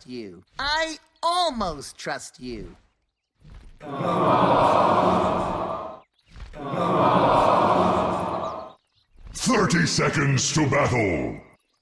trust you. I almost trust you. 30 seconds to battle.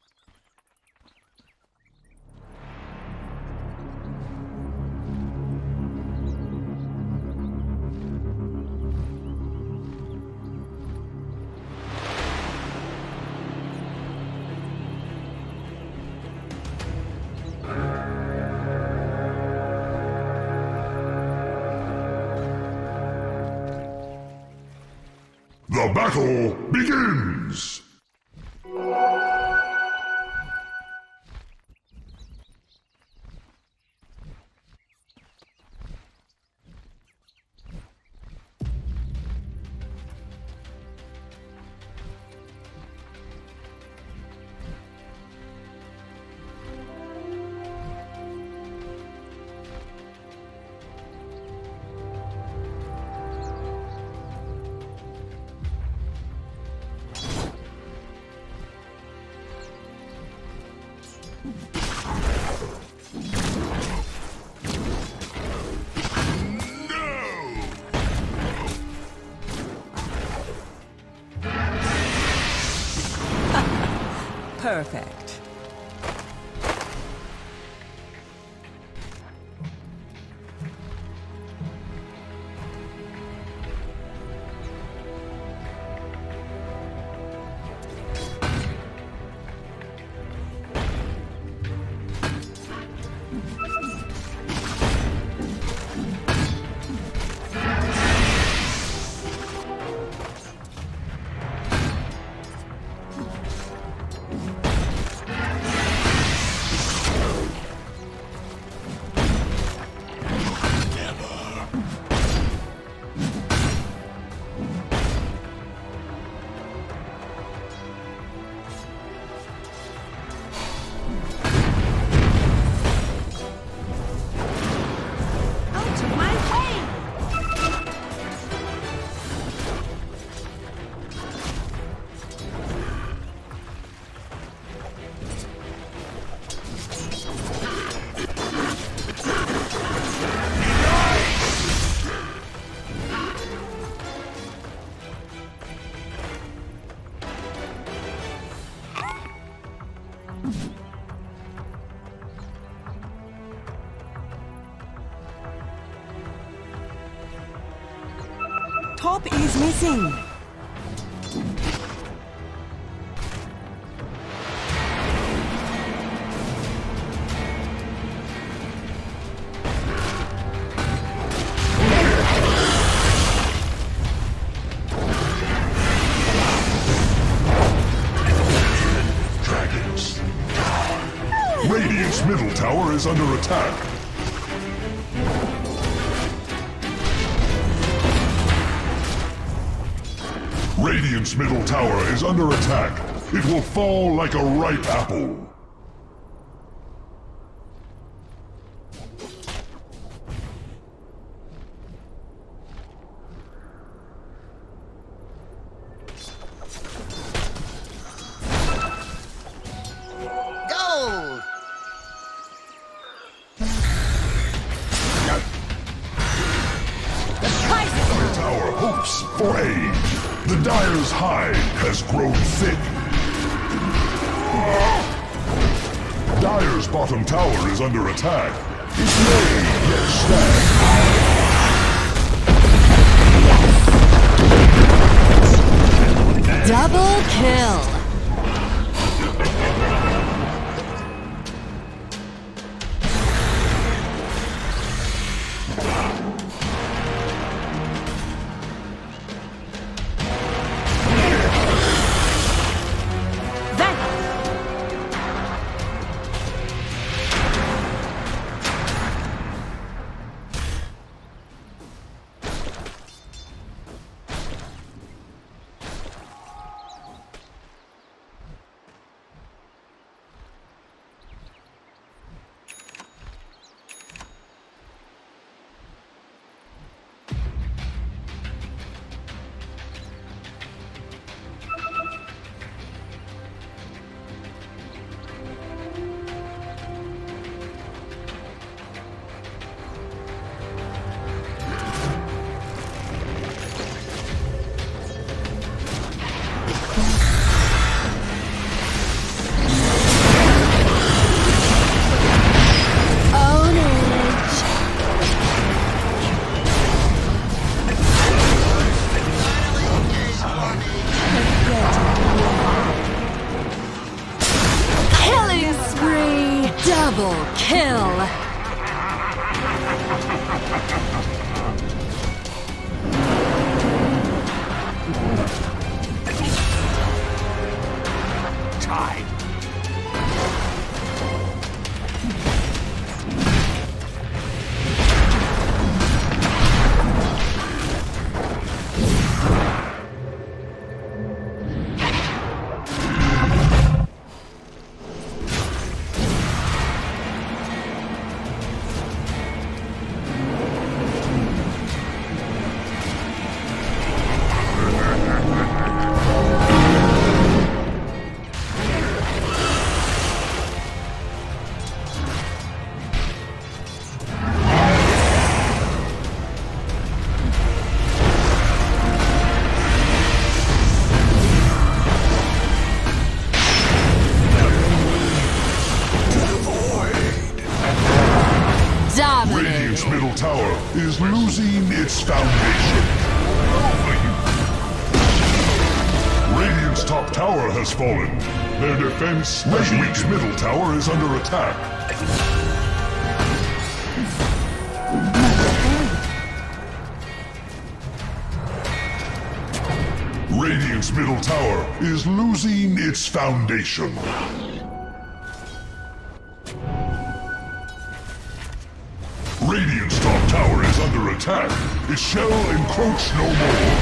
The battle begins! Perfect. Top is missing. Dragons. Radiant's middle tower is under attack. Radiant's middle tower is under attack. It will fall like a ripe apple. Gold! The tower hopes for aid. The Dire's hide has grown thick. Dire's bottom tower is under attack. It may yet stand. Double kill. tower has fallen. Their defense, Radiant's middle tower is under attack. Radiant's middle tower is losing its foundation. Radiant's top tower is under attack. It shall encroach no more.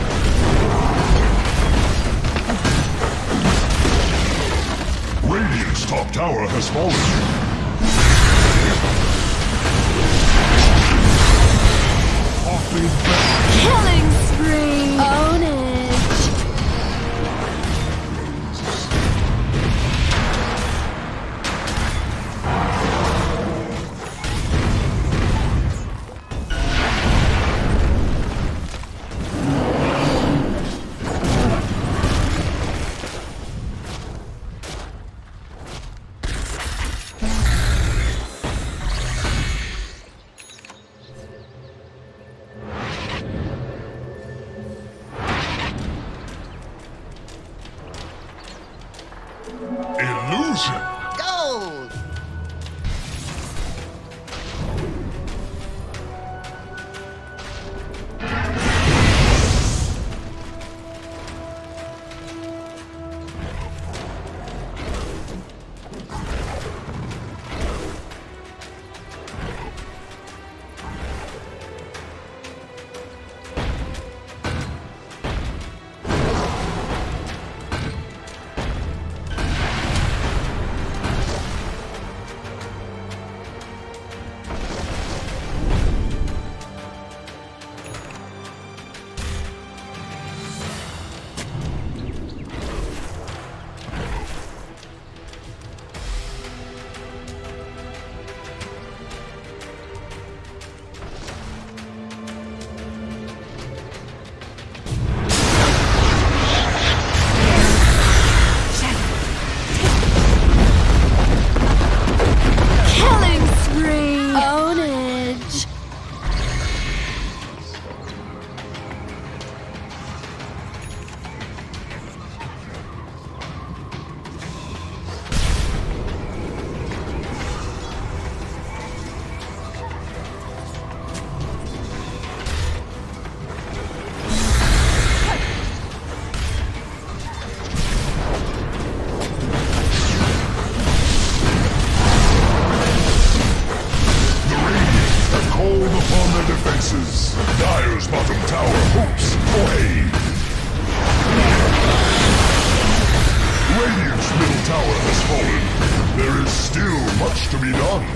Radiant's top tower has fallen. Killing spree! Own it! Illusion! Gold! Dire's bottom tower hopes for aid. Radiant's middle tower has fallen. There is still much to be done.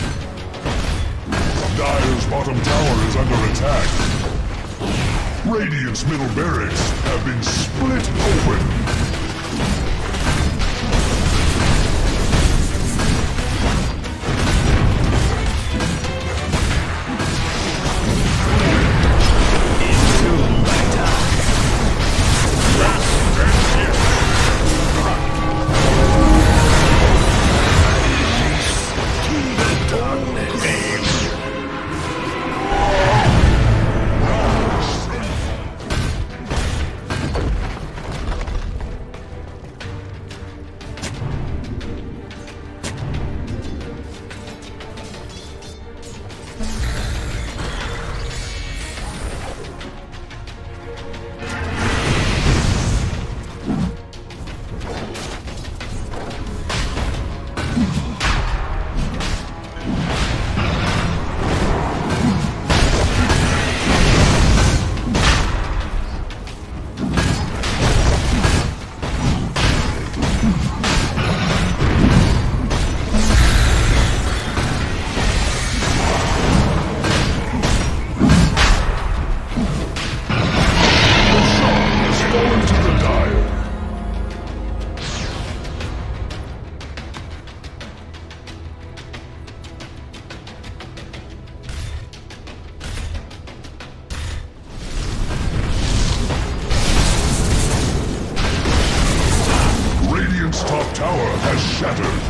Dire's bottom tower is under attack. Radiant's middle barracks have been split open. Top tower has shattered.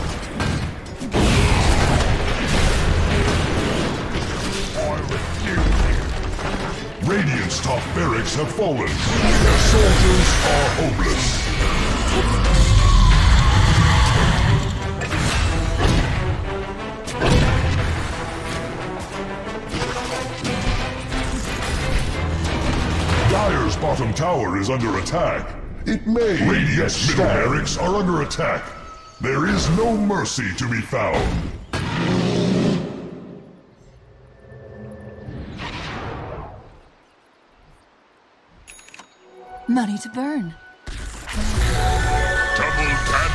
Radiant's top barracks have fallen. Their soldiers are hopeless. Dire's bottom tower is under attack. It may. Radiant's middle barracks are under attack. There is no mercy to be found. Money to burn. Double damage.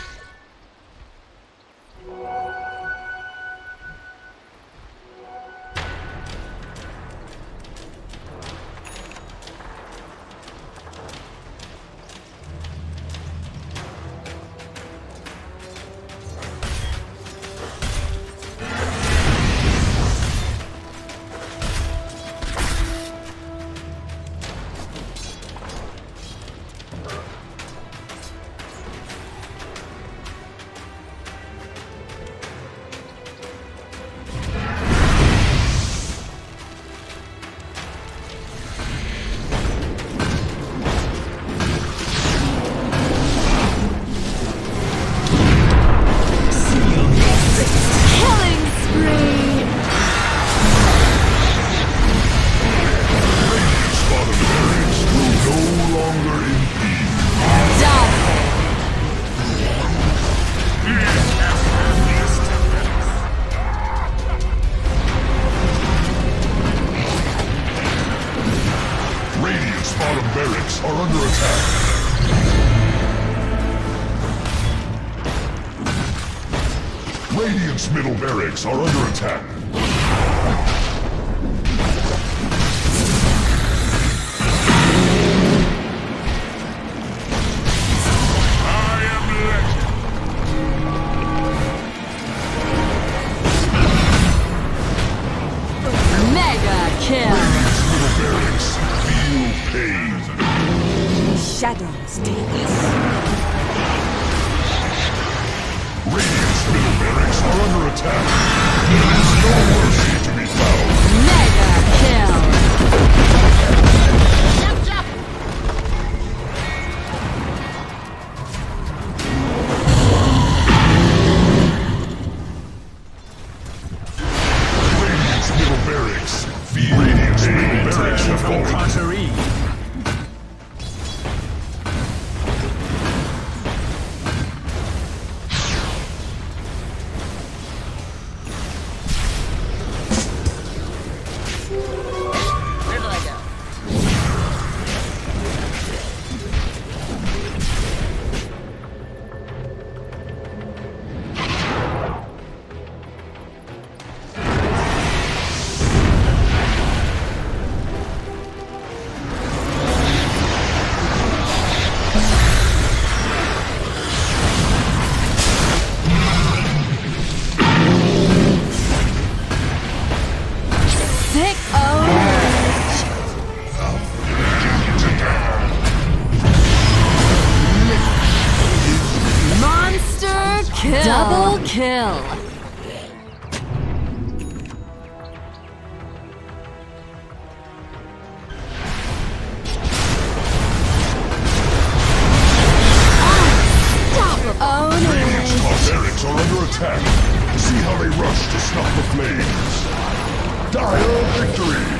Radiant's middle barracks are under attack. I am legend. Mega kill. Radiant's middle barracks feel pain. Shadows take us. Radiant's middle barracks are under attack. There is no mercy to be found. Mega kill. Radiant's middle barracks feel Radiant's middle barracks have fallen. Double kill. Radiant's top barracks are under attack. See how they rush to stop the flames. Dire victory!